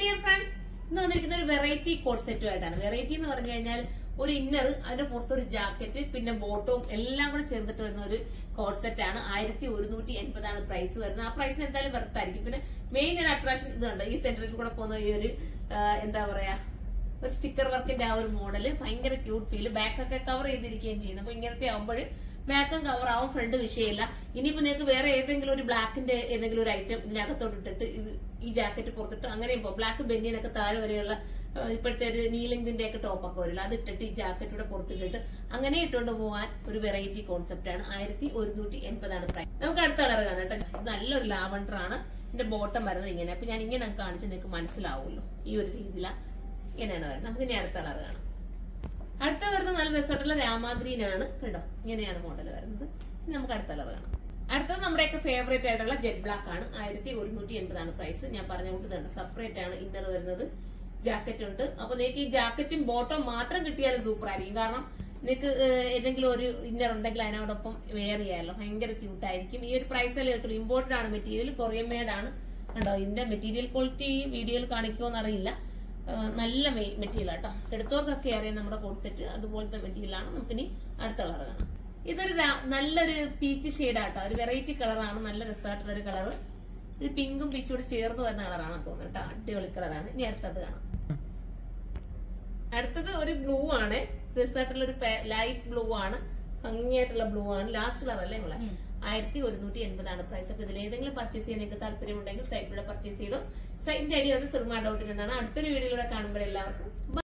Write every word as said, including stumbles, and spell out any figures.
Dear friends, ഇന്ന് വന്നിരിക്കുന്ന ഒരു വെറൈറ്റി കോട്ട് സെറ്റുമായിട്ടാണ്. വെറൈറ്റി എന്ന് പറഞ്ഞു കഴിഞ്ഞാൽ ഒരു ഇന്നർ, അതിന്റെ പുറത്തൊരു ജാക്കറ്റ്, പിന്നെ ബോട്ടവും എല്ലാം കൂടെ ചേർന്നിട്ട് വരുന്ന ഒരു കോട്ട് സെറ്റ് ആണ്. ആയിരത്തി ഒരുന്നൂറ്റി എൺപതാണ് പ്രൈസ് വരുന്നത്. ആ പ്രൈസിന് എന്തായാലും വെറുത്തായിരിക്കും. പിന്നെ മെയിൻ ഒരു അട്രാക്ഷൻ ഇതുണ്ട്, ഈ സെന്ററിൽ കൂടെ പോകുന്ന ഈ ഒരു എന്താ പറയാ ഒരു സ്റ്റിക്കർ വർക്കിന്റെ ആ ഒരു മോഡല് ഭയങ്കര ക്യൂട്ട് ഫീല്. ബാക്കൊക്കെ കവർ ചെയ്തിരിക്കുകയും ചെയ്യുന്നു. അപ്പൊ ഇങ്ങനത്തെ ആവുമ്പോൾ ബാക്കും കവർ ആവും, ഫ്രണ്ട് വിഷയമില്ല. ഇനിയിപ്പോ നിങ്ങൾക്ക് വേറെ ഏതെങ്കിലും ഒരു ബ്ലാക്കിന്റെ ഏതെങ്കിലും ഒരു ഐറ്റം ഇതിനകത്തോട്ട് ഇട്ടിട്ട് ഇത് ഈ ജാക്കറ്റ് പുറത്തിട്ട് അങ്ങനെയും പോകും. ബ്ലാക്ക് ബെന്നിയനൊക്കെ താഴെ വരെയുള്ള ഇപ്പോഴത്തെ ഒരു നീലിംഗിന്റെ ഒക്കെ ടോപ്പൊക്കെ വരില്ല, അത് ഇട്ടിട്ട് ഈ ജാക്കറ്റൂടെ പുറത്തിട്ടിട്ട് അങ്ങനെ ഇട്ടുകൊണ്ട് പോകാൻ ഒരു വെറൈറ്റി കോൺസെപ്റ്റ് ആണ്. ആയിരത്തി ഒരുന്നൂറ്റി എൺപതാണ് പ്രൈസ്. നമുക്ക് അടുത്ത കളർ കാണാം കേട്ടോ. ഇത് നല്ലൊരു ലാവണ്ടർ ആണ്. ഇതിന്റെ ബോട്ടം വരുന്നത് ഇങ്ങനെ. അപ്പൊ ഞാൻ ഇങ്ങനെ കാണിച്ച് നിങ്ങൾക്ക് മനസ്സിലാവുമല്ലോ. ഈ ഒരു രീതിയിലാണ് ഇങ്ങനെയാണ് വരുന്നത്. നമുക്ക് ഇനി അടുത്ത കളർ കാണാം. അടുത്ത വരുന്നത് നല്ല രസമായിട്ടുള്ള രാമാഗ്രീൻ ആണ് കേട്ടോ. ഇങ്ങനെയാണ് മോഡൽ വരുന്നത്. ഇനി നമുക്ക് അടുത്ത കളർ കാണാം. അടുത്തത് നമ്മുടെയൊക്കെ ഫേവറേറ്റ് ആയിട്ടുള്ള ജെറ്റ് ബ്ലാക്ക് ആണ്. ആയിരത്തി ഒരുന്നൂറ്റി എൺപതാണ് പ്രൈസ്. ഞാൻ പറഞ്ഞുകൊണ്ട് തന്നെ സെപ്പറേറ്റ് ആണ് ഇന്നർ വരുന്നത്, ജാക്കറ്റ് ഉണ്ട്. അപ്പൊ നിങ്ങൾക്ക് ഈ ജാക്കറ്റും ബോട്ടം മാത്രം കിട്ടിയാലും സൂപ്പർ ആയിരിക്കും. കാരണം നിങ്ങൾക്ക് ഏതെങ്കിലും ഒരു ഇന്നർ ഉണ്ടെങ്കിൽ അതിനോടൊപ്പം വെയർ ചെയ്യാമല്ലോ. ഭയങ്കര ക്യൂട്ടായിരിക്കും. ഈ ഒരു പ്രൈസല്ലേ കിട്ടുള്ളൂ. ഇമ്പോർട്ടഡ് ആണ് മെറ്റീരിയൽ, കൊറിയൻ മെയ്ഡ് ആണ് കേട്ടോ. ഇതിന്റെ മെറ്റീരിയൽ ക്വാളിറ്റി വീഡിയോയിൽ കാണിക്കുമോന്ന് അറിയില്ല. നല്ല മെറ്റീരിയൽ ആട്ടോ. എടുത്തവർക്കൊക്കെ അറിയാം നമ്മുടെ കോട്ട് സെറ്റ് അതുപോലത്തെ മെറ്റീരിയൽ ആണ്. നമുക്കിനി അടുത്ത കളർ കാണാം. ഇതൊരു നല്ലൊരു പീച്ച് ഷെയ്ഡാട്ടോ. ഒരു വെറൈറ്റി കളറാണ്. നല്ല രസമായിട്ടുള്ള ഒരു കളർ. ഒരു പിങ്കും പീച്ചും കൂടി ചേർന്ന് വരുന്ന കളറാണ് തോന്നുന്നു കേട്ടോ. അടിപൊളി കളറാണ്. ഇനി അടുത്തത് കാണാം. അടുത്തത് ഒരു ബ്ലൂ ആണ്. രസമായിട്ടുള്ള ഒരു ലൈറ്റ് ബ്ലൂ ആണ്. ഭംഗിയായിട്ടുള്ള ബ്ലൂ ആണ്. ലാസ്റ്റ് കളർ അല്ലേ നിങ്ങളെ. ആയിരത്തി ഒരുന്നൂറ്റി എൺപതാണ് പ്രൈസ്. അപ്പൊ ഇതിൽ ഏതെങ്കിലും പർച്ചേസ് ചെയ്യാൻ നിങ്ങൾക്ക് താല്പര്യമുണ്ടെങ്കിൽ സൈറ്റിലൂടെ പർച്ചേസ് ചെയ്തു. സൈറ്റിന്റെ ഐഡി അത് സിർമ ഡോട്ട് ഇൻ എന്നാണ്. അടുത്തൊരു വീഡിയോയിലൂടെ കാണുമ്പോൾ എല്ലാവർക്കും